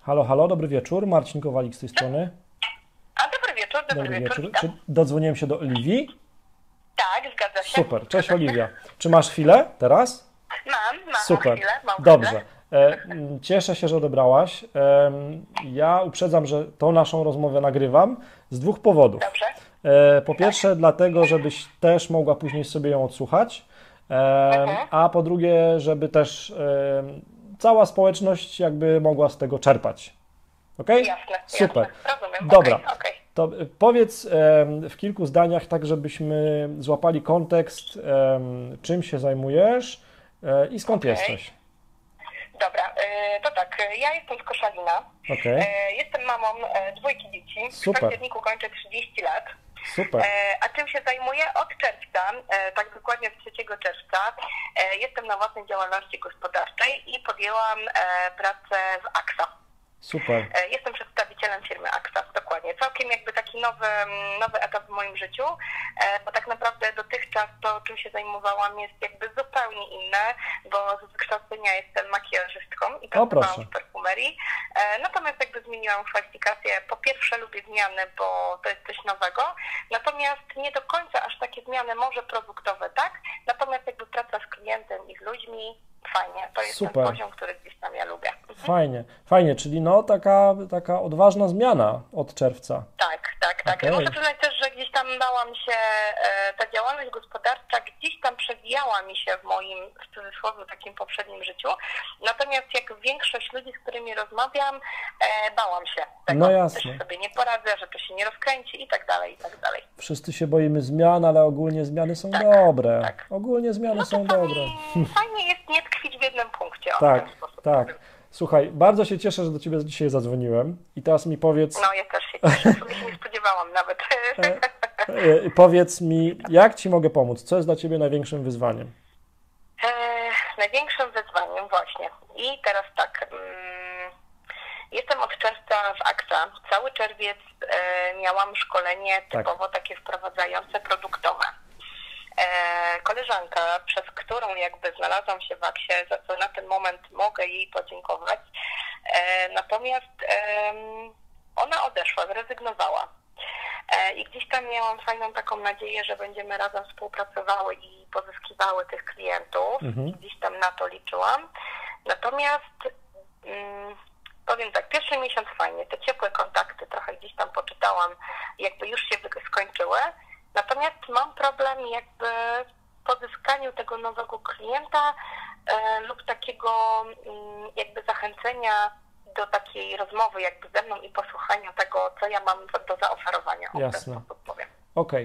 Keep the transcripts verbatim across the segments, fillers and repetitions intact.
Halo, halo, dobry wieczór. Marcin Kowalik z tej strony. A dobry wieczór, dobry, Dobry wieczór. wieczór. Czy dodzwoniłem się do Oliwii? Tak, zgadza się. Super, cześć Oliwia. Czy masz chwilę teraz? Mam, mam Super, chwilę, mam dobrze. chwilę. E, m, Cieszę się, że odebrałaś. Em, Ja uprzedzam, że tą naszą rozmowę nagrywam z dwóch powodów. Dobrze. E, Po pierwsze, dlatego, żebyś też mogła później sobie ją odsłuchać, Em, a po drugie, żeby też em, cała społeczność jakby mogła z tego czerpać. Okej? Jasne, Super. jasne. Rozumiem. Dobra. Okej, okej. To y, powiedz em, w kilku zdaniach, tak żebyśmy złapali kontekst, em, czym się zajmujesz e, i skąd Okej. jesteś. Dobra, y, to tak, y, ja jestem z Koszalina. Okej, Y, Jestem mamą e, dwójki dzieci. Super. W październiku kończę trzydzieści lat. super. E, A czym się zajmuję? Od czerwca, e, tak dokładnie od trzeciego czerwca, e, jestem na własnej działalności gospodarczej i podjęłam e, pracę w AXA. Super. E, Jestem przedstawicielem firmy AXA, dokładnie. Całkiem jakby taki nowy, nowy etap w moim życiu, e, bo tak naprawdę dotychczas to, czym się zajmowałam, jest jakby zupełnie inne, bo z wykształcenia jestem makijażystką i pracowałam proszę. w perfumerii. E, Natomiast jakby zmieniłam kwalifikację. Po pierwsze lubię zmiany, bo to jest coś nowego, natomiast nie do końca aż takie zmiany, może produktowe, tak? Natomiast jakby praca z klientem i z ludźmi, fajnie. To jest Super. ten poziom, który gdzieś tam ja lubię. Fajnie, fajnie, czyli no taka, taka odważna zmiana od czerwca. Tak, tak, tak. Okej. Muszę przyznać też, że gdzieś tam dałam się, e, ta działalność gospodarcza gdzieś tam przewijała mi się w moim, w cudzysłowie, takim poprzednim życiu. Natomiast jak większość ludzi, z którymi rozmawiam, e, bałam się tego, No jasne. że sobie nie poradzę, że to się nie rozkręci i tak dalej, i tak dalej. Wszyscy się boimy zmian, ale ogólnie zmiany są Tak, dobre. tak. Ogólnie zmiany No są czasami dobre. fajnie jest nie tkwić w jednym punkcie. O, Tak, w ten sposób tak. powiem. Słuchaj, bardzo się cieszę, że do Ciebie dzisiaj zadzwoniłem i teraz mi powiedz, No ja też się cieszę, sobie się nie spodziewałam nawet. e, powiedz mi, jak Ci mogę pomóc? Co jest dla Ciebie największym wyzwaniem? E, największym wyzwaniem właśnie. I teraz tak, mm, jestem od czerwca w AXA. Cały czerwiec e, miałam szkolenie typowo takie wprowadzające produktowe. E, koleżanka, przez którą jakby znalazłam się w aksie, za co na ten moment mogę jej podziękować. E, natomiast e, ona odeszła, zrezygnowała. E, I gdzieś tam miałam fajną taką nadzieję, że będziemy razem współpracowały i pozyskiwały tych klientów. Mhm. I gdzieś tam na to liczyłam. Natomiast mm, powiem tak, pierwszy miesiąc fajnie, te ciepłe kontakty trochę gdzieś tam poczytałam, jakby już się skończyły. Natomiast mam problem jakby w pozyskaniu tego nowego klienta e, lub takiego mm, jakby zachęcenia do takiej rozmowy jakby ze mną i posłuchania tego, co ja mam do zaoferowania. O, w ten Jasne. sposób powiem. Okej,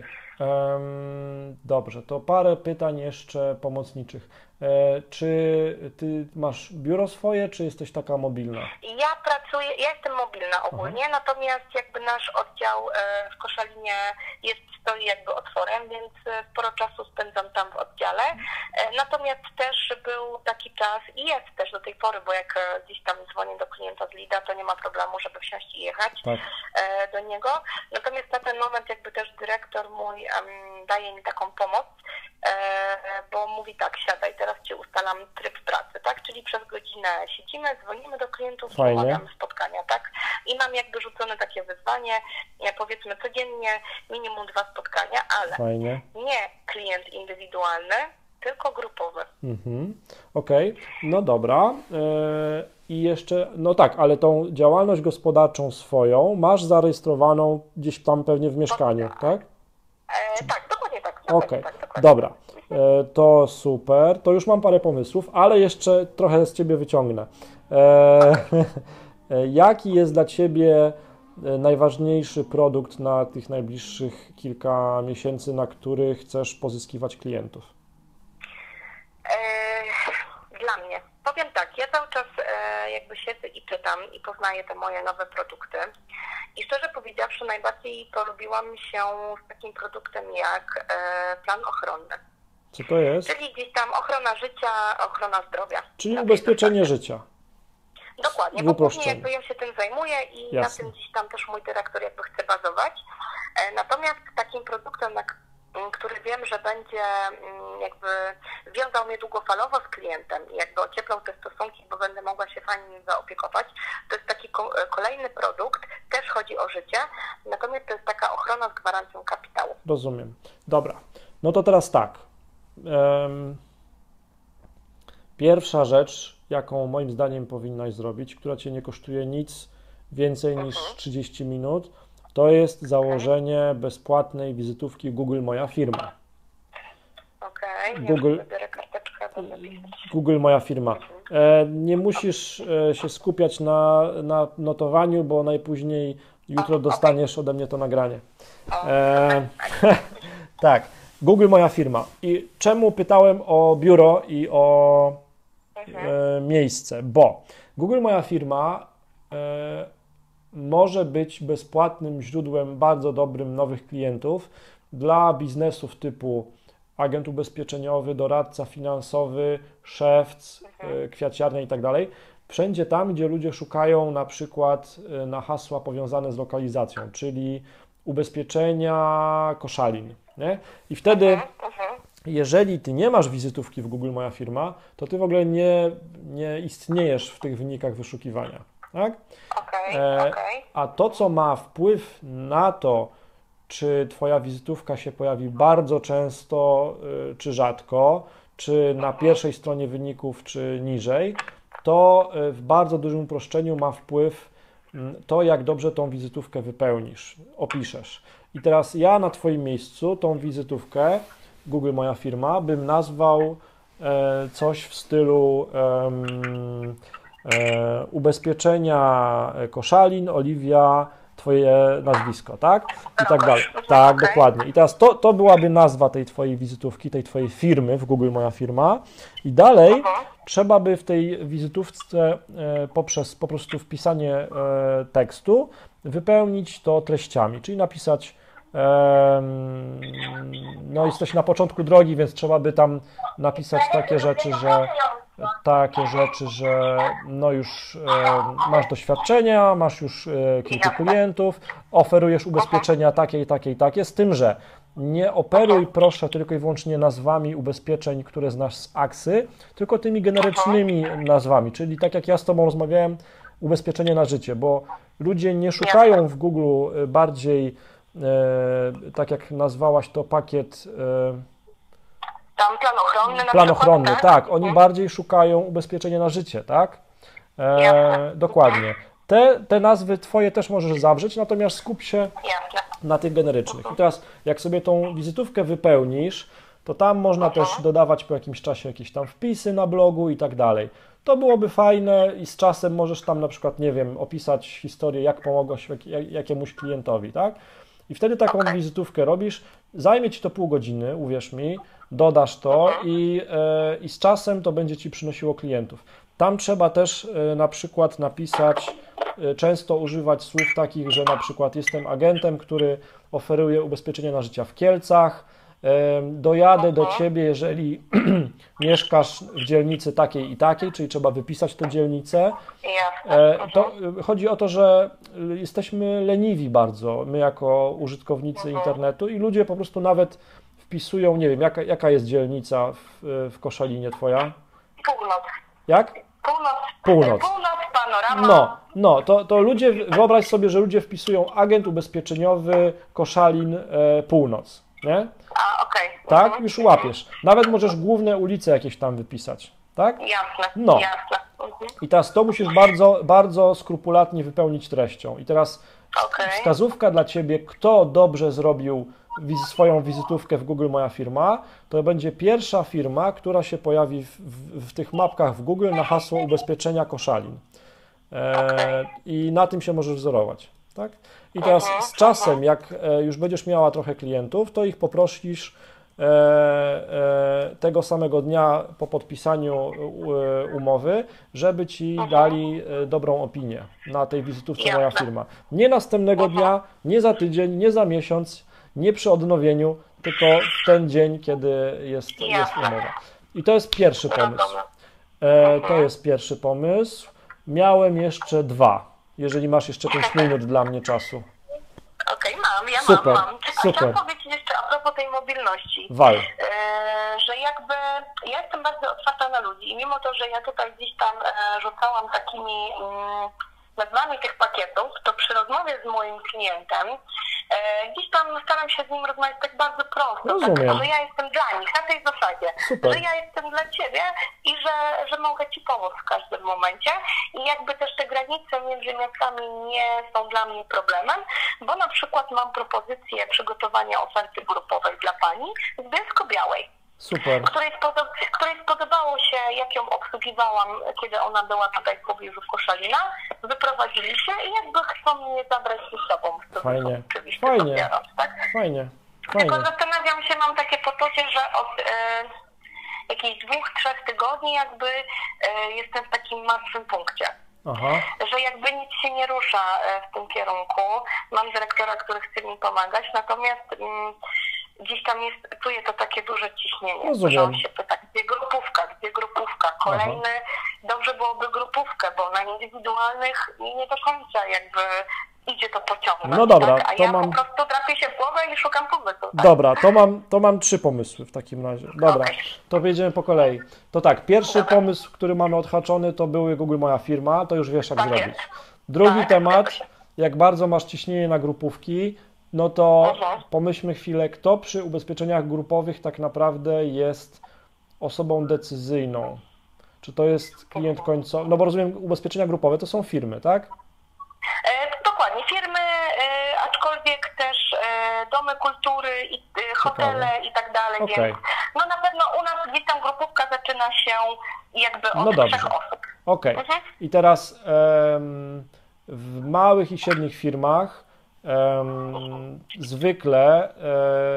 em, dobrze, to parę pytań jeszcze pomocniczych. E, czy Ty masz biuro swoje, czy jesteś taka mobilna? Ja pracuję, ja jestem mobilna ogólnie, natomiast jakby nasz oddział e, w Koszalinie jest, stoi jakby otworem, więc e, sporo czasu spędzam tam w oddziale. E, natomiast też był taki czas i jest też do tej pory, bo jak e, gdzieś tam dzwonię do klienta z Lida, to nie ma problemu, żeby wsiąść i jechać Tak. e, do niego. Natomiast na ten moment jakby też dyrektor mój em, daje mi taką pomoc, e, bo mówi tak, siadaj, teraz Ci ustalam tryb pracy, tak? Czyli przez godzinę siedzimy, dzwonimy do klientów, Fajnie. umawiamy spotkania, tak? I mam jakby rzucone takie wyzwanie, e, powiedzmy codziennie minimum dwa spotkania, ale Fajnie. nie klient indywidualny, tylko grupowy. Mhm. Okej, no dobra. E, I jeszcze, no tak, ale tą działalność gospodarczą swoją masz zarejestrowaną gdzieś tam pewnie w mieszkaniu, tak? E, tak, dokładnie tak. Dokładnie Okej, tak, dokładnie. dobra. E, To super. To już mam parę pomysłów, ale jeszcze trochę z Ciebie wyciągnę. E, e, Jaki jest dla Ciebie e, najważniejszy produkt na tych najbliższych kilka miesięcy, na który chcesz pozyskiwać klientów? E, Dla mnie. Powiem tak, ja cały czas e, jakby siedzę i czytam i poznaję te moje nowe produkty. I szczerze powiedziawszy, najbardziej polubiłam się z takim produktem jak e, plan ochronny. Co to jest? Czyli gdzieś tam ochrona życia, ochrona zdrowia. Czyli Na tej ubezpieczenie zasadzie. życia. Dokładnie, w bo głównie uproszczeniu. jakby ja się tym zajmuję i Jasne. na tym gdzieś tam też mój dyrektor jakby chce bazować. E, Natomiast takim produktem, na k- m, który wiem, że będzie mm, jakby wiązał mnie długofalowo z klientem i jakby ocieplał te stosunki, bo będę mogła się fajnie nim zaopiekować, to jest taki kolejny produkt też chodzi o życie, natomiast to jest taka ochrona z gwarancją kapitału. Rozumiem. Dobra, no to teraz tak. Um, pierwsza rzecz, jaką moim zdaniem powinnaś zrobić, która Cię nie kosztuje nic więcej niż mhm. trzydzieści minut, to jest założenie bezpłatnej wizytówki Google Moja Firma. Okej, okay, Google, Google Moja Firma. E, nie musisz e, się skupiać na, na notowaniu, bo najpóźniej jutro dostaniesz ode mnie to nagranie. E, tak, Google Moja Firma. I czemu pytałem o biuro i o e, miejsce? Bo Google Moja Firma e, może być bezpłatnym źródłem bardzo dobrym nowych klientów dla biznesów typu agent ubezpieczeniowy, doradca finansowy, szewc, mhm. kwiaciarnia i tak dalej. Wszędzie tam, gdzie ludzie szukają na przykład na hasła powiązane z lokalizacją, czyli ubezpieczenia koszalin. Nie? I wtedy, mhm. Mhm. jeżeli ty nie masz wizytówki w Google Moja Firma, to ty w ogóle nie, nie istniejesz w tych wynikach wyszukiwania. Tak? Okay, e, okay. A to, co ma wpływ na to, czy Twoja wizytówka się pojawi bardzo często, y, czy rzadko, czy na pierwszej stronie wyników, czy niżej, to y, w bardzo dużym uproszczeniu ma wpływ y, to, jak dobrze tą wizytówkę wypełnisz, opiszesz. I teraz ja na Twoim miejscu tą wizytówkę, Google Moja Firma, bym nazwał e, coś w stylu e, e, ubezpieczenia koszalin, Oliwia, Twoje nazwisko, tak? I tak dalej. Tak, okay. Dokładnie. I teraz to, to byłaby nazwa tej Twojej wizytówki, tej Twojej firmy w Google Moja Firma. I dalej uh-huh. trzeba by w tej wizytówce e, poprzez po prostu wpisanie e, tekstu wypełnić to treściami, czyli napisać e, no jesteś na początku drogi, więc trzeba by tam napisać takie rzeczy, że takie rzeczy, że no już e, masz doświadczenia, masz już e, kilku klientów, oferujesz ubezpieczenia takie i takie i takie, z tym, że nie operuj proszę tylko i wyłącznie nazwami ubezpieczeń, które znasz z Aksy, tylko tymi generycznymi nazwami, czyli tak jak ja z Tobą rozmawiałem, ubezpieczenie na życie, bo ludzie nie szukają w Google bardziej, e, tak jak nazwałaś to, pakiet e, Tam plan ochronny na Plan przykład, ochronny, tak? tak. Oni bardziej szukają ubezpieczenia na życie, tak? E, dokładnie. Te, te nazwy Twoje też możesz zawrzeć, natomiast skup się Jasne. na tych generycznych. I teraz, jak sobie tą wizytówkę wypełnisz, to tam można uh-huh. też dodawać po jakimś czasie jakieś tam wpisy na blogu i tak dalej. To byłoby fajne i z czasem możesz tam na przykład, nie wiem, opisać historię, jak pomogłeś jak, jakiemuś klientowi, tak? I wtedy taką okay. wizytówkę robisz, zajmie Ci to pół godziny, uwierz mi, dodasz to uh-huh. i, e, i z czasem to będzie Ci przynosiło klientów. Tam trzeba też e, na przykład napisać, e, często używać słów takich, że na przykład jestem agentem, który oferuje ubezpieczenie na życie w Kielcach, e, dojadę do Ciebie, jeżeli mieszkasz w dzielnicy takiej i takiej, czyli trzeba wypisać tę dzielnicę. E, to chodzi o to, że jesteśmy leniwi bardzo, my jako użytkownicy internetu i ludzie po prostu nawet wpisują, nie wiem, jaka, jaka jest dzielnica w, w Koszalinie Twoja? Północ. Jak? Północ. Północ. Północ, panorama. No, no to, to ludzie, wyobraź sobie, że ludzie wpisują agent ubezpieczeniowy Koszalin e, Północ, nie? A, okej. Okay. Tak? Mhm. Już łapiesz. Nawet możesz główne ulice jakieś tam wypisać, tak? Jasne, no. jasne. Mhm. I teraz to musisz bardzo, bardzo skrupulatnie wypełnić treścią. I teraz okay. wskazówka dla Ciebie, kto dobrze zrobił wiz- swoją wizytówkę w Google Moja Firma, to będzie pierwsza firma, która się pojawi w, w, w tych mapkach w Google na hasło ubezpieczenia Koszalin. E, okay. I na tym się możesz wzorować. Tak? I teraz z czasem, jak już będziesz miała trochę klientów, to ich poprosisz e, e, tego samego dnia po podpisaniu umowy, żeby Ci dali dobrą opinię na tej wizytówce Moja Firma. Nie następnego dnia, nie za tydzień, nie za miesiąc, nie przy odnowieniu, tylko w ten dzień, kiedy jest, jest umowa. I to jest pierwszy pomysł. E, to jest pierwszy pomysł. Miałem jeszcze dwa. Jeżeli masz jeszcze pięć minut dla mnie czasu. Okej, okay, mam, ja super, mam, mam. A super. chciałam powiedzieć jeszcze a propos tej mobilności, Wal. E, że jakby ja jestem bardzo otwarta na ludzi i mimo to, że ja tutaj gdzieś tam e, rzucałam takimi mm, nazwami tych pakietów, to przy rozmowie z moim klientem e, gdzieś tam staram się z nim rozmawiać tak bardzo prosto, tak, że ja jestem dla nich, na tej zasadzie, Super. że ja jestem dla ciebie i że, że mogę ci pomóc w każdym momencie i jakby też te granice między miastami nie są dla mnie problemem, bo na przykład mam propozycję przygotowania oferty grupowej dla pani z Bielsko-Białej. Super. Której, spodob której spodobało się, jak ją obsługiwałam, kiedy ona była tutaj w pobliżu Koszalina. Wyprowadzili się i jakby chcą mnie zabrać ze sobą. Fajnie. Oczywiście Fajnie. Biorąc, tak? Fajnie. Tylko Fajnie. zastanawiam się, mam takie poczucie, że od e, jakichś dwóch, trzech tygodni jakby e, jestem w takim martwym punkcie. Aha. Że jakby nic się nie rusza w tym kierunku. Mam dyrektora, który chce mi pomagać, natomiast mm, gdzieś tam jest, czuję to takie duże ciśnienie. Rozumiem. Że on się pyta, gdzie grupówka, gdzie grupówka, kolejny, Aha. dobrze byłoby grupówkę, bo na indywidualnych nie do końca jakby idzie to pociągnąć. No dobra, tak? A to ja mam... po prostu trafię się w głowę i szukam pomysłu. Tak? Dobra, to mam, to mam trzy pomysły w takim razie. Dobra, Okay. to jedziemy po kolei. To tak, pierwszy Dobra. pomysł, który mamy odhaczony, to były Google Moja Firma, to już wiesz jak Tak zrobić. jest. Drugi Tak, temat, zgadza się. jak bardzo masz ciśnienie na grupówki, no to Mhm. pomyślmy chwilę, kto przy ubezpieczeniach grupowych tak naprawdę jest osobą decyzyjną. Czy to jest klient końcowy? No bo rozumiem, ubezpieczenia grupowe to są firmy, tak? E, dokładnie, firmy, e, aczkolwiek też e, domy kultury, i, e, hotele i tak dalej, Okej. więc no na pewno u nas gdzieś tam grupówka zaczyna się jakby od No dobrze. trzech osób. Okej. Mhm. I teraz em, w małych i średnich firmach em, zwykle e,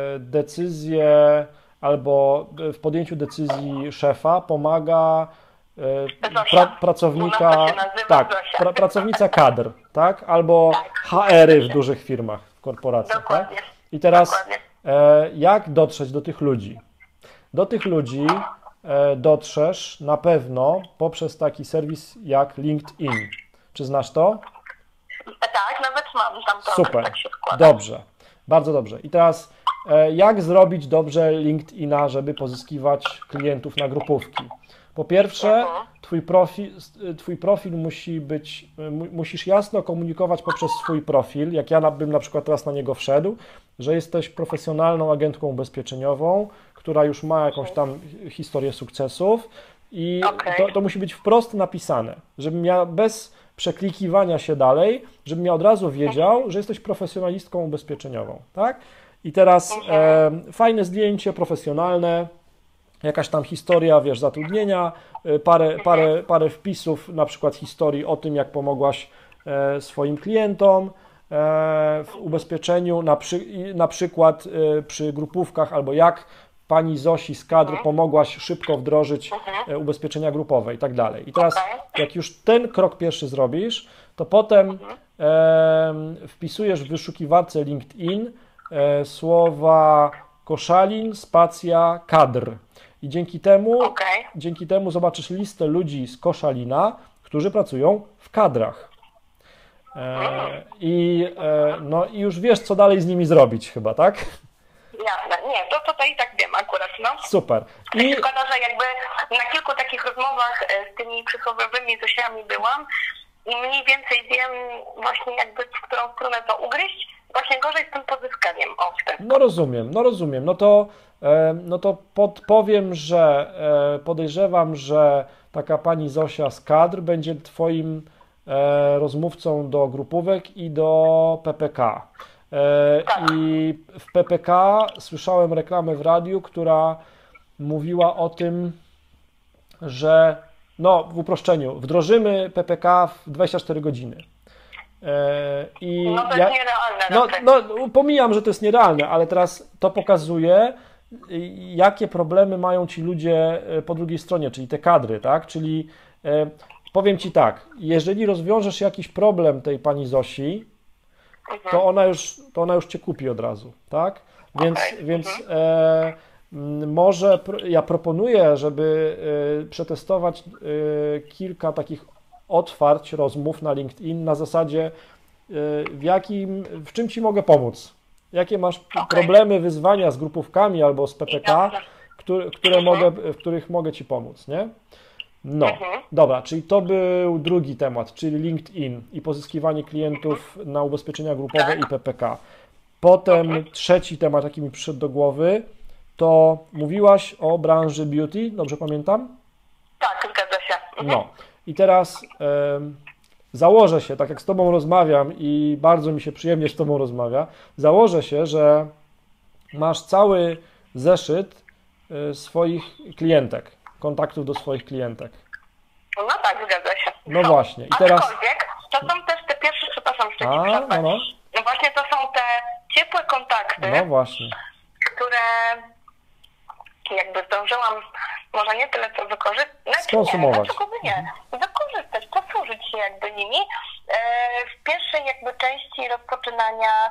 decyzje albo w podjęciu decyzji szefa pomaga e, Zosia. pra, U nas pracownika, to się nazywa tak, Zosia. pra, pracownica kadr, tak? Albo Tak. H R-y w dużych firmach, w korporacjach, tak? Dokładnie. I teraz Dokładnie. e, jak dotrzeć do tych ludzi? Do tych ludzi e, dotrzesz na pewno poprzez taki serwis jak LinkedIn. Czy znasz to? E, tak, nawet mam tam to, Super, tak się składa. dobrze, bardzo dobrze. I teraz e, jak zrobić dobrze LinkedIna, żeby pozyskiwać klientów na grupówki? Po pierwsze, Mhm. twój profil, twój profil musi być, mu- musisz jasno komunikować poprzez swój profil, jak ja na- bym na przykład teraz na niego wszedł, że jesteś profesjonalną agentką ubezpieczeniową, która już ma jakąś tam historię sukcesów i Okej. to, to musi być wprost napisane, żebym ja bez przeklikiwania się dalej, żebym ja od razu wiedział, że jesteś profesjonalistką ubezpieczeniową, tak? I teraz e, fajne zdjęcie, profesjonalne, jakaś tam historia, wiesz, zatrudnienia, y, parę, parę, parę wpisów, na przykład historii o tym, jak pomogłaś e, swoim klientom e, w ubezpieczeniu, na, przy, i na przykład e, przy grupówkach, albo jak pani Zosi z kadr pomogłaś szybko wdrożyć e, ubezpieczenia grupowe i tak dalej. I teraz, Okej. jak już ten krok pierwszy zrobisz, to potem e, wpisujesz w wyszukiwarce LinkedIn e, słowa Koszalin, spacja, kadr. I dzięki temu, Okej. dzięki temu zobaczysz listę ludzi z Koszalina, którzy pracują w kadrach. E, i, e, no, I już wiesz, co dalej z nimi zrobić chyba, tak? Jasne, nie, to tutaj tak wiem akurat, no. Super. I Szkoda, że jakby na kilku takich rozmowach e, z tymi przysłowiowymi Zosiami byłam i mniej więcej wiem właśnie jakby w którą stronę to ugryźć. Właśnie gorzej z tym pozyskaniem, o, w ten no rozumiem, no rozumiem. No to, e, no to podpowiem, że e, podejrzewam, że taka pani Zosia z kadr będzie twoim e, rozmówcą do grupówek i do P P K. E, Tak. I w P P K słyszałem reklamę w radiu, która mówiła o tym, że no w uproszczeniu, wdrożymy P P K w dwadzieścia cztery godziny. E, I No to ja- jest nierealne no, raczej. no, pomijam, że to jest nierealne, ale teraz to pokazuje, y, jakie problemy mają ci ludzie y, po drugiej stronie, czyli te kadry, tak? Czyli e, powiem ci tak, jeżeli rozwiążesz jakiś problem tej pani Zosi, to ona już, to ona już cię kupi od razu, tak? Więc, Okej, więc e, m, może pro, ja proponuję, żeby e, przetestować e, kilka takich otwarć rozmów na LinkedIn na zasadzie, e, w jakim, w czym ci mogę pomóc? Jakie masz problemy, wyzwania z grupówkami albo z P P K, Jasne. które, które mogę, w których mogę ci pomóc, nie? No, Mhm. dobra, czyli to był drugi temat, czyli LinkedIn i pozyskiwanie klientów na ubezpieczenia grupowe Tak. i P P K. Potem trzeci temat, jaki mi przyszedł do głowy, to mówiłaś o branży beauty, dobrze pamiętam? Tak, zgadza się. Mhm. No i teraz em, założę się, tak jak z Tobą rozmawiam i bardzo mi się przyjemnie z Tobą rozmawia, założę się, że masz cały zeszyt y, swoich klientek, kontaktów do swoich klientek. No tak, zgadza się. No właśnie, i teraz... Aczkolwiek to są też te pierwsze, przepraszam, że ci A, przerwę. no, no. No właśnie to są te ciepłe kontakty, No właśnie. które jakby zdążyłam może nie tyle co wykorzystać, Skonsumować. nie, dlaczego by nie, wykorzystać, posłużyć się jakby nimi e, w pierwszej jakby części rozpoczynania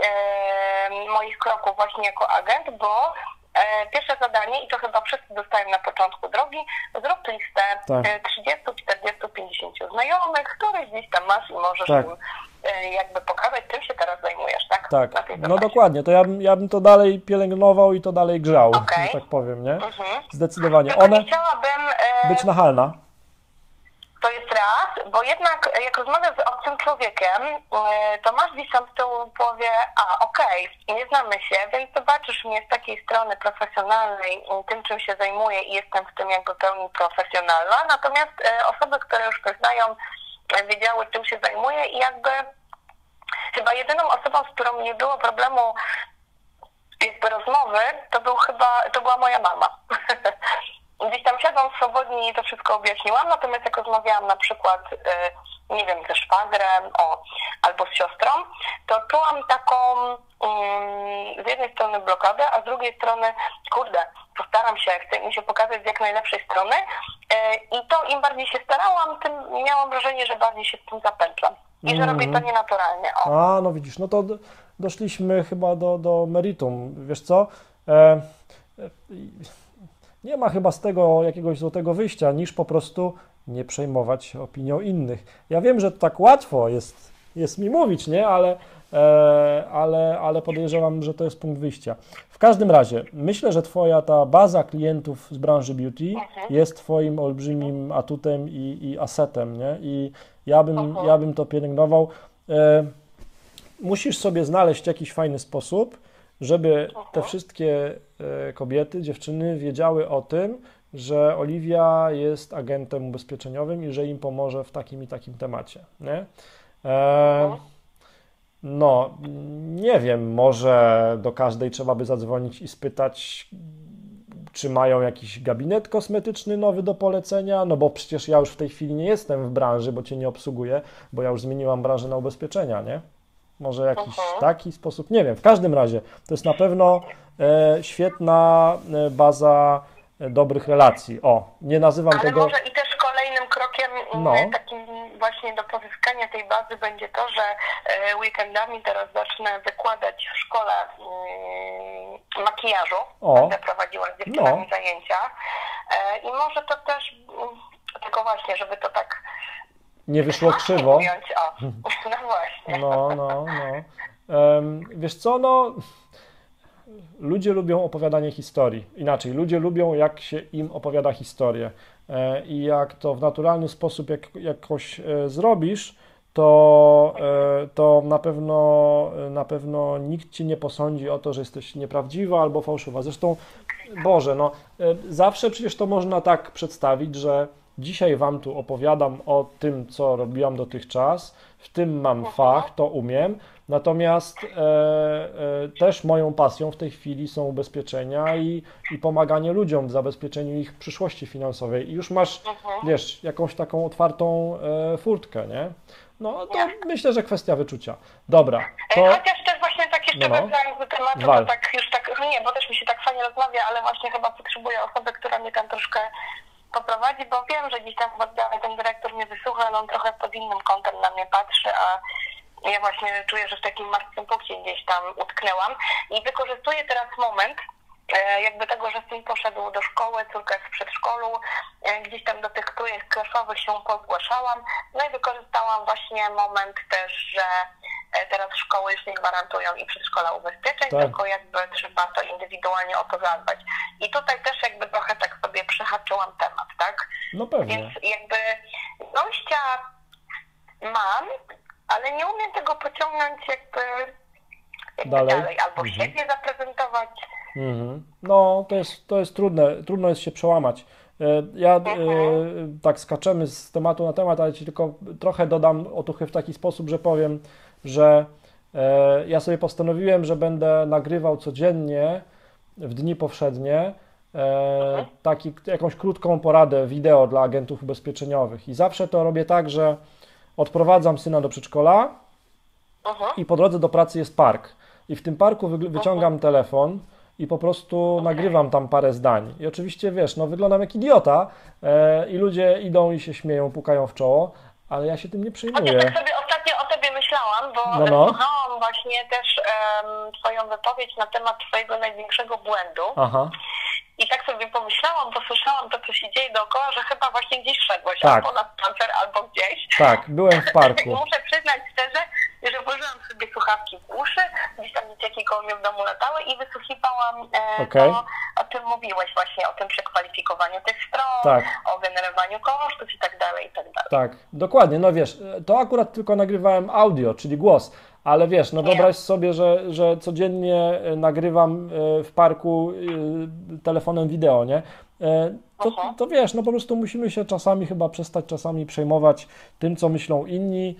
e, moich kroków właśnie jako agent, bo e, pierwsze zadanie, i to chyba wszyscy dostają na początku drogi, zrób listę Tak. e, trzydzieści, czterdzieści, pięćdziesiąt znajomych, których gdzieś tam masz i możesz Tak. im e, jakby pokazać, czym się teraz zajmujesz, tak? Tak, Na tej no zasadzie. dokładnie, to ja bym, ja bym to dalej pielęgnował i to dalej grzał, Okej. że tak powiem, nie? Mhm. Zdecydowanie. Tylko One nie chciałabym e, być nachalna. to jest raz, bo jednak jak rozmawiasz z obcym człowiekiem, e, to masz gdzieś tam z tyłu w głowie, a okej, nie znamy się, więc zobaczysz mnie z takiej strony profesjonalnej, m, tym czym się zajmuję i jestem w tym jakby pełni profesjonalna, natomiast e, osoby, które już mnie znają, e, wiedziały czym się zajmuję i jakby chyba jedyną osobą, z którą nie było problemu jakby rozmowy, to był chyba, to była moja mama. Gdzieś tam siadłam swobodnie i to wszystko objaśniłam, natomiast jak rozmawiałam na przykład, y, nie wiem, ze szwagrem o, albo z siostrą, to czułam taką y, z jednej strony blokadę, a z drugiej strony, kurde, postaram się, chcę mi się pokazać z jak najlepszej strony y, i to im bardziej się starałam, tym miałam wrażenie, że bardziej się z tym zapętlam i że robię to nienaturalnie. O. A, no widzisz, no to d- doszliśmy chyba do, do meritum, wiesz co? E, e, nie ma chyba z tego jakiegoś złotego wyjścia, niż po prostu nie przejmować się opinią innych. Ja wiem, że to tak łatwo jest, jest mi mówić, nie? Ale, e, ale, ale podejrzewam, że to jest punkt wyjścia. W każdym razie, myślę, że Twoja ta baza klientów z branży beauty jest Twoim olbrzymim atutem i, i asetem, nie? I ja bym, ja bym to pielęgnował. E, musisz sobie znaleźć jakiś fajny sposób, żeby te wszystkie e, kobiety, dziewczyny wiedziały o tym, że Oliwia jest agentem ubezpieczeniowym i że im pomoże w takim i takim temacie, nie? E, no, nie wiem, może do każdej trzeba by zadzwonić i spytać, czy mają jakiś gabinet kosmetyczny nowy do polecenia, no bo przecież ja już w tej chwili nie jestem w branży, bo Cię nie obsługuję, bo ja już zmieniłam branżę na ubezpieczenia, nie? Może jakiś Mhm. taki sposób, nie wiem, w każdym razie to jest na pewno e, świetna e, baza e, dobrych relacji. O, nie nazywam Ale tego... może i też kolejnym krokiem m, No. takim właśnie do pozyskania tej bazy będzie to, że e, weekendami teraz zacznę wykładać w szkole mm, makijażu. O. Będę prowadziła z dziewczynami No. zajęcia. E, I może to też, mm, tylko właśnie, żeby to tak Nie wyszło krzywo. ująć. O, no właśnie. No, no, no. Em, wiesz co, no... Ludzie lubią opowiadanie historii. Inaczej, ludzie lubią, jak się im opowiada historię. E, I jak to w naturalny sposób jak, jakoś e, zrobisz, to, e, to na pewno, na pewno nikt Ci nie posądzi o to, że jesteś nieprawdziwa albo fałszywa. Zresztą, Boże, no, e, zawsze przecież to można tak przedstawić, że dzisiaj Wam tu opowiadam o tym, co robiłam dotychczas, w tym mam fach, to umiem, natomiast e, e, też moją pasją w tej chwili są ubezpieczenia i, i pomaganie ludziom w zabezpieczeniu ich przyszłości finansowej. I już masz, wiesz, jakąś taką otwartą e, furtkę, nie? No to myślę, że kwestia wyczucia. Dobra, E, to... Chociaż też właśnie tak jeszcze No, no. wracając do tematu, Wal. to tak już tak, no nie, bo też mi się tak fajnie rozmawia, ale właśnie chyba potrzebuję osoby, która mnie tam troszkę poprowadzi, bo wiem, że gdzieś tam w oddziale ten dyrektor mnie wysłucha, ale on trochę pod innym kątem na mnie patrzy, a ja właśnie czuję, że w takim martwym punkcie gdzieś tam utknęłam i wykorzystuję teraz moment e, jakby tego, że syn poszedł do szkoły, córka jest w przedszkolu, e, gdzieś tam do tych trójek klaszowych się pozgłaszałam, no i wykorzystałam właśnie moment też, że teraz szkoły już nie gwarantują i przedszkola ubezpieczeń, tak. tylko jakby trzeba to indywidualnie o to zadbać. I tutaj też jakby trochę tak sobie przehaczyłam temat, tak? No pewnie. Więc jakby dojścia mam, ale nie umiem tego pociągnąć jakby, jakby dalej. dalej, albo mhm. siebie zaprezentować. Mhm. No, to jest, to jest trudne, trudno jest się przełamać. Ja mhm. e, tak skaczemy z tematu na temat, ale Ci tylko trochę dodam otuchy w taki sposób, że powiem, że e, ja sobie postanowiłem, że będę nagrywał codziennie w dni powszednie e, mhm. taki, jakąś krótką poradę wideo dla agentów ubezpieczeniowych i zawsze to robię tak, że odprowadzam syna do przedszkola mhm. i po drodze do pracy jest park i w tym parku wy, wyciągam mhm. telefon i po prostu okay. nagrywam tam parę zdań. I oczywiście, wiesz, no wyglądam jak idiota e, i ludzie idą i się śmieją, pukają w czoło, ale ja się tym nie przejmuję. Ja tak sobie ostatnio o Tobie myślałam, bo no, no. słuchałam właśnie też um, Twoją wypowiedź na temat Twojego największego błędu. Aha. I tak sobie pomyślałam, bo słyszałam to, co się dzieje dookoła, że chyba właśnie gdzieś szedłeś, tak. albo na spacer, albo gdzieś. Tak, byłem w parku. Muszę przyznać szczerze, że włożyłam sobie słuchawki w uszy, gdzieś tam dzieciaki koło mnie w domu latały i wysłuchiwałam e, okay. to, o czym mówiłeś właśnie, o tym przekwalifikowaniu tych stron, tak. o generowaniu kosztów i tak dalej, i tak dalej. Tak, dokładnie, no wiesz, to akurat tylko nagrywałem audio, czyli głos, ale wiesz, no wyobraź sobie, że, że codziennie nagrywam w parku telefonem wideo, nie? To, to wiesz, no po prostu musimy się czasami chyba przestać czasami przejmować tym, co myślą inni,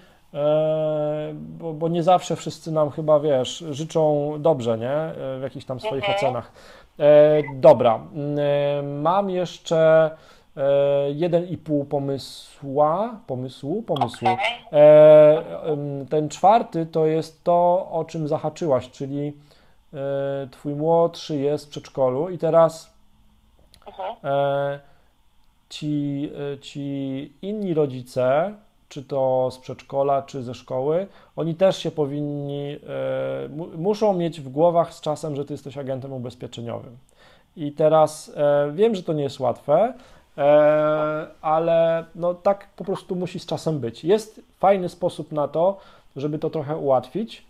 bo, bo nie zawsze wszyscy nam chyba, wiesz, życzą dobrze, nie? W jakichś tam swoich mhm. ocenach. Dobra, mam jeszcze jeden i pół pomysła, pomysłu, pomysłu. Okay. Ten czwarty to jest to, o czym zahaczyłaś, czyli twój młodszy jest w przedszkolu i teraz mhm. ci, ci inni rodzice, czy to z przedszkola, czy ze szkoły, oni też się powinni, muszą mieć w głowach z czasem, że ty jesteś agentem ubezpieczeniowym. I teraz wiem, że to nie jest łatwe, ale no tak po prostu musi z czasem być. Jest fajny sposób na to, żeby to trochę ułatwić.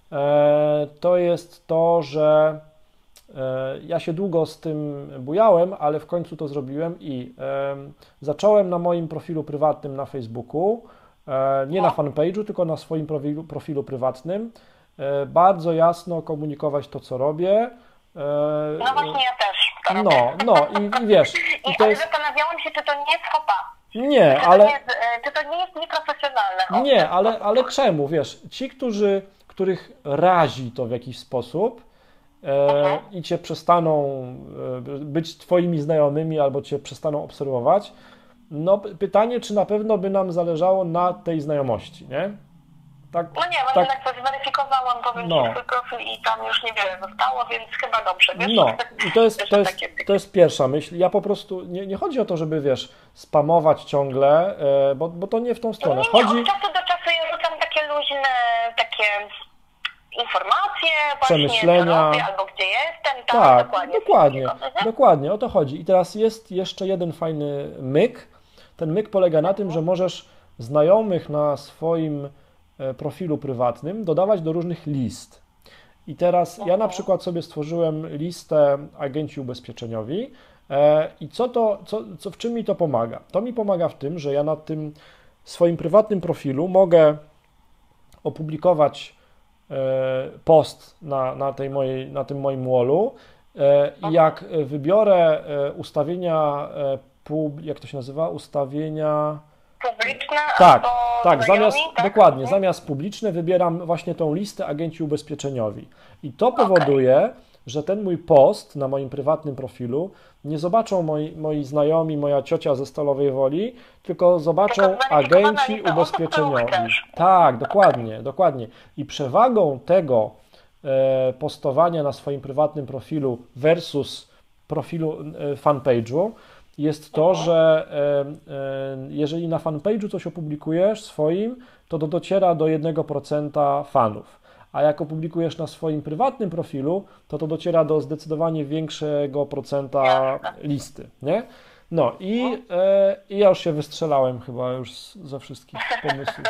To jest to, że ja się długo z tym bujałem, ale w końcu to zrobiłem i zacząłem na moim profilu prywatnym na Facebooku, nie na fanpage'u, tylko na swoim profilu, profilu prywatnym, bardzo jasno komunikować to, co robię. No właśnie ja też. No, no i, i wiesz. I, i to ale jest... zastanawiałam się, czy to nie jest hopa. Nie, czy ale... To nie jest, czy to nie jest nieprofesjonalne? O, nie, ale, ale czemu, wiesz, ci, którzy, których razi to w jakiś sposób e, i cię przestaną e, być twoimi znajomymi albo cię przestaną obserwować, no pytanie, czy na pewno by nam zależało na tej znajomości, nie? Tak, no nie, bo tak, jednak to zweryfikowałam, powiem no. Ci swój profil i tam już niewiele zostało, więc chyba dobrze, wiesz? No i to jest, to jest, to jest pierwsza myśl. Ja po prostu, nie, nie chodzi o to, żeby, wiesz, spamować ciągle, e, bo, bo to nie w tą stronę. Nie, nie, chodzi... od czasu do czasu ja rzucam takie luźne, takie informacje, przemyślenia, właśnie, robię, albo gdzie jestem, tam, tak, dokładnie. Dokładnie, mhm. dokładnie, o to chodzi. I teraz jest jeszcze jeden fajny myk. Ten myk polega na tym, że możesz znajomych na swoim profilu prywatnym dodawać do różnych list. I teraz ja na przykład sobie stworzyłem listę agenci ubezpieczeniowi i co to, co, co, w czym mi to pomaga? To mi pomaga w tym, że ja na tym swoim prywatnym profilu mogę opublikować post na, na, tej mojej, na tym moim wallu i jak wybiorę ustawienia, jak to się nazywa? Ustawienia publiczne tak, albo tak, zamiast, tak? dokładnie, mhm. zamiast publiczne wybieram właśnie tą listę agenci ubezpieczeniowi. I to powoduje, okay. że ten mój post na moim prywatnym profilu nie zobaczą moi, moi znajomi, moja ciocia ze Stalowej Woli, tylko zobaczą tylko agenci ubezpieczeniowi. Tak, dokładnie, dokładnie. I przewagą tego e, postowania na swoim prywatnym profilu versus profilu e, fanpage'u jest to, mhm. że e, e, jeżeli na fanpage'u coś opublikujesz swoim, to to dociera do jednego procenta fanów. A jak opublikujesz na swoim prywatnym profilu, to to dociera do zdecydowanie większego procenta listy, nie? No i, e, i ja już się wystrzelałem chyba już ze wszystkich pomysłów.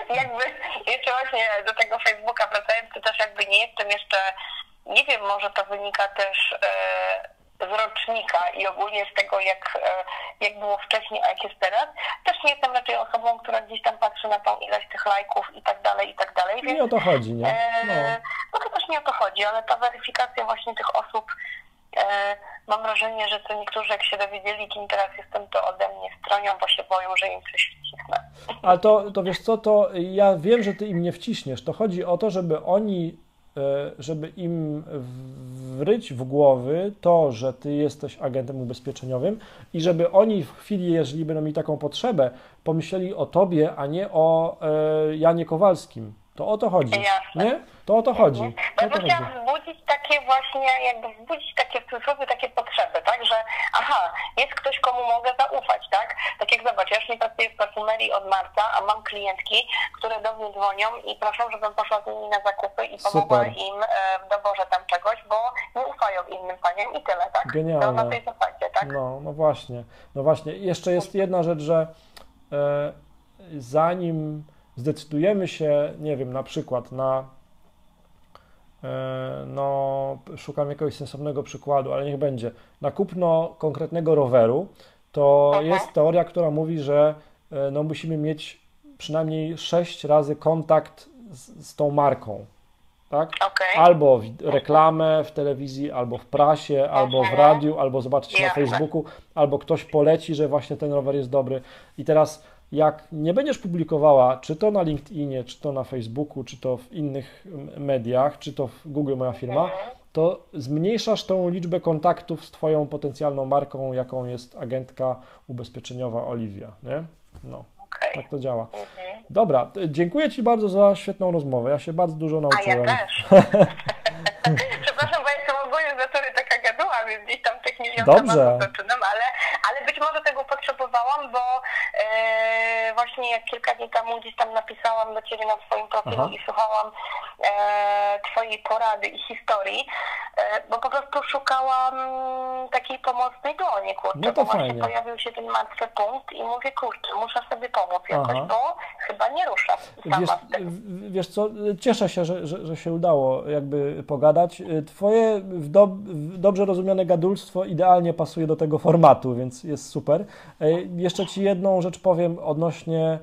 jakby jeszcze właśnie do tego Facebooka wracając, to też jakby nie jestem jeszcze, nie wiem, może to wynika też e, z rocznika i ogólnie z tego, jak, e, jak było wcześniej, a jak jest teraz. Też nie jestem raczej osobą, która gdzieś tam patrzy na tą ilość tych lajków i tak dalej, i tak dalej. Więc, nie o to chodzi, nie? No. E, no to też nie o to chodzi, ale ta weryfikacja właśnie tych osób, e, mam wrażenie, że to niektórzy jak się dowiedzieli, kim teraz jestem, to ode mnie stronią, bo się boją, że im coś wcisnę. Ale to, to wiesz co, to ja wiem, że ty im nie wciśniesz. To chodzi o to, żeby oni, żeby im wryć w głowy to, że ty jesteś agentem ubezpieczeniowym i żeby oni w chwili, jeżeli będą mieli taką potrzebę, pomyśleli o tobie, a nie o e, Janie Kowalskim. To o to chodzi. Jasne. Nie? To o to chodzi. Bo ja bym chciała wzbudzić takie właśnie, jakby wzbudzić takie w cudzysłowie takie potrzeby, tak, że aha, jest ktoś, komu mogę zaufać, tak? Tak jak zobacz, ja już nie pracuję w perfumerii od marca, a mam klientki, które do mnie dzwonią i proszą, żebym poszła z nimi na zakupy i pomogła Super. im w doborze tam czegoś, bo nie ufają innym paniom i tyle, tak? Genialne. To na tej zasadzie, tak? No, no właśnie. No właśnie. Jeszcze jest jedna rzecz, że e, zanim zdecydujemy się, nie wiem, na przykład na, no, szukam jakiegoś sensownego przykładu, ale niech będzie, na kupno konkretnego roweru, to Aha. jest teoria, która mówi, że no, musimy mieć przynajmniej sześć razy kontakt z, z tą marką, tak? Okay. Albo w reklamę w telewizji, albo w prasie, Aha. albo w radiu, albo zobaczyć na Facebooku, albo ktoś poleci, że właśnie ten rower jest dobry. I teraz jak nie będziesz publikowała, czy to na LinkedInie, czy to na Facebooku, czy to w innych mediach, czy to w Google Moja Firma, to zmniejszasz tą liczbę kontaktów z twoją potencjalną marką, jaką jest agentka ubezpieczeniowa Oliwia, nie? No, okay. Tak to działa. Mhm. Dobra, dziękuję Ci bardzo za świetną rozmowę, ja się bardzo dużo nauczyłem. A ja też. Przepraszam, bo ja jestem ogólnie z natury taka gaduła, więc gdzieś tam tych milion tematów zaczynam, ale, ale być może tego potrzebowałam, bo e, właśnie jak kilka dni temu gdzieś tam napisałam do Ciebie na swoim profilu Aha. i słuchałam e, Twojej porady i historii, e, bo po prostu szukałam takiej pomocnej dłoni, kurczę, no to bo właśnie fajnie. pojawił się ten martwy punkt i mówię, kurczę, muszę sobie pomóc jakoś, Aha. bo chyba nie rusza sama wiesz, z tym. Wiesz co, cieszę się, że, że, że się udało jakby pogadać. Twoje w do, w dobrze rozumiane gadulstwo idealnie pasuje do tego formatu, więc jest super. Jeszcze Ci jedną rzecz powiem odnośnie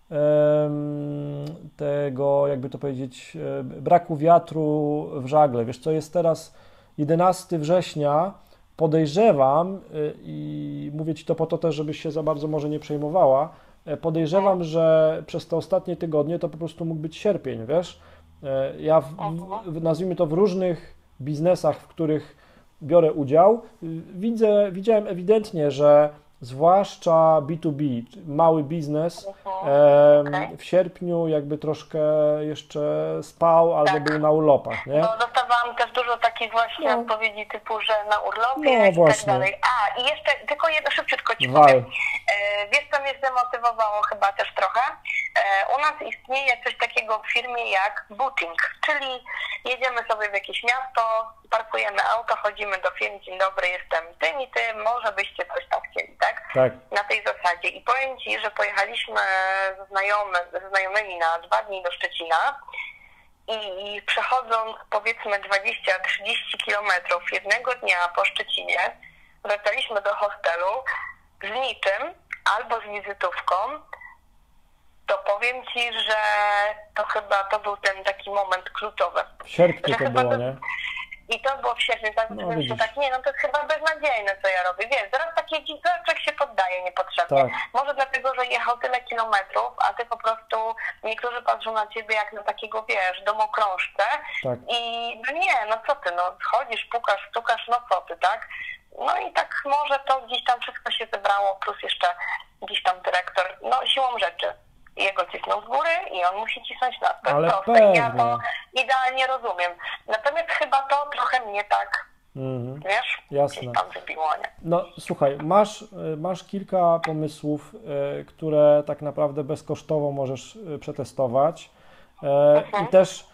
um, tego, jakby to powiedzieć, braku wiatru w żagle. Wiesz co, jest teraz jedenastego września, podejrzewam i mówię Ci to po to też, żebyś się za bardzo może nie przejmowała, podejrzewam, że przez te ostatnie tygodnie to po prostu mógł być sierpień, wiesz? Ja, w, w, nazwijmy to, w różnych biznesach, w których biorę udział, widzę, widziałem ewidentnie, że zwłaszcza B dwa B, mały biznes, e, w sierpniu jakby troszkę jeszcze spał albo tak. był na urlopach, nie? No, dostawałam też dużo takich właśnie no. odpowiedzi typu, że na urlopie no, i właśnie. tak dalej. A, i jeszcze tylko jedno szybciutko Ci Wal. powiem. E, wiesz, co mnie zdemotywowało chyba też trochę? E, u nas istnieje coś takiego w firmie jak booting, czyli jedziemy sobie w jakieś miasto, parkujemy auto, chodzimy do firm, dzień dobry, jestem tym i tym, może byście coś tam chcieli, tak? Tak. Na tej zasadzie. I powiem Ci, że pojechaliśmy ze, znajomy, ze znajomymi na dwa dni do Szczecina i przechodząc powiedzmy dwadzieścia trzydzieści kilometrów jednego dnia po Szczecinie, wracaliśmy do hostelu z niczym albo z wizytówką, to powiem Ci, że to chyba to był ten taki moment kluczowy. W sierpniu to było, nie? I to było w sierpniu, tak, no, się tak, nie, no to jest chyba beznadziejne, co ja robię, wiesz, zaraz takie dziweczek się poddaje niepotrzebnie. Tak. Może dlatego, że jechał tyle kilometrów, a ty po prostu, niektórzy patrzą na ciebie jak na takiego, wiesz, domokrążcę tak. i no nie, no co ty, no chodzisz, pukasz, stukasz, no co ty, tak? No i tak może to gdzieś tam wszystko się zebrało, plus jeszcze gdzieś tam dyrektor, no siłą rzeczy. Jego cisnął z góry i on musi cisnąć nas. To Ale jest proste. Ja to idealnie rozumiem. Natomiast chyba to trochę mnie tak, mm-hmm. wiesz, Jasne. tam wybiło, nie? No słuchaj, masz, masz kilka pomysłów, y, które tak naprawdę bezkosztowo możesz przetestować. Y, mhm. I też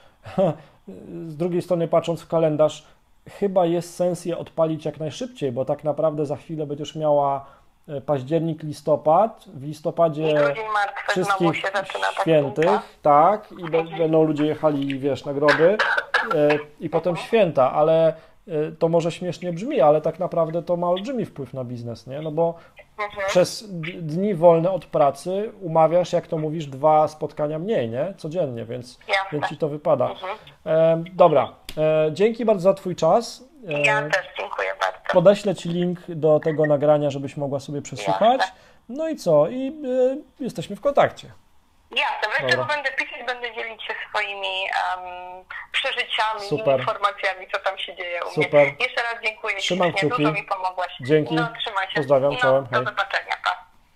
z drugiej strony, patrząc w kalendarz, chyba jest sens je odpalić jak najszybciej, bo tak naprawdę za chwilę będziesz miała październik, listopad. W listopadzie Grudzień, martwy, wszystkich się zaczyna świętych, tak, tak i mhm. będą ludzie jechali, wiesz, na groby i potem święta, ale to może śmiesznie brzmi, ale tak naprawdę to ma olbrzymi wpływ na biznes, nie? No bo mhm. przez dni wolne od pracy umawiasz, jak to mówisz, dwa spotkania mniej, nie? Codziennie, więc, więc ci to wypada. Mhm. E, dobra, e, dzięki bardzo za twój czas. E, ja też dziękuję bardzo. Podeślę ci link do tego nagrania, żebyś mogła sobie przesłuchać. Jasne. No i co? I e, jesteśmy w kontakcie. Jasne, wreszcie będę pisać, będę dzielić się swoimi um, przeżyciami, Super. informacjami, co tam się dzieje u Super. mnie. Jeszcze raz dziękuję. Trzymam kciuki. Dużo mi pomogłaś. Dzięki. No, trzymaj się. Pozdrawiam, no, czołem. Do hej. zobaczenia. Pa.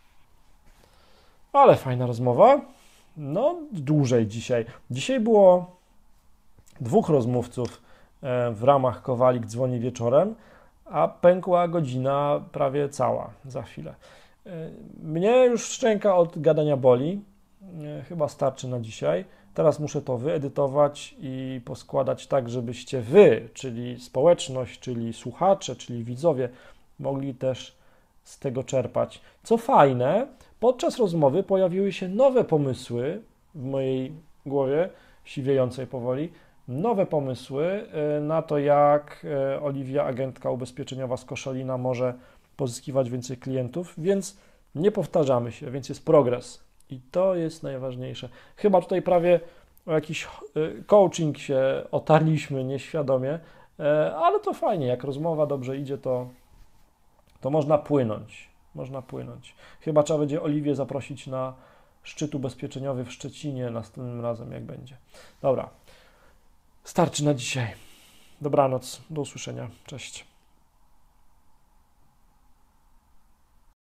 Ale fajna rozmowa. No, dłużej dzisiaj. Dzisiaj było dwóch rozmówców w ramach Kowalik dzwoni wieczorem, a pękła godzina prawie cała za chwilę. Mnie już szczęka od gadania boli. Chyba starczy na dzisiaj. Teraz muszę to wyedytować i poskładać tak, żebyście wy, czyli społeczność, czyli słuchacze, czyli widzowie, mogli też z tego czerpać. Co fajne, podczas rozmowy pojawiły się nowe pomysły w mojej głowie, siwiejącej powoli, nowe pomysły na to, jak Oliwia, agentka ubezpieczeniowa z Koszalina, może pozyskiwać więcej klientów, więc nie powtarzamy się, więc jest progres. I to jest najważniejsze. Chyba tutaj prawie o jakiś coaching się otarliśmy nieświadomie, ale to fajnie, jak rozmowa dobrze idzie, to, to można płynąć. Można płynąć. Chyba trzeba będzie Oliwię zaprosić na szczyt ubezpieczeniowy w Szczecinie następnym razem, jak będzie. Dobra, starczy na dzisiaj. Dobranoc, do usłyszenia. Cześć.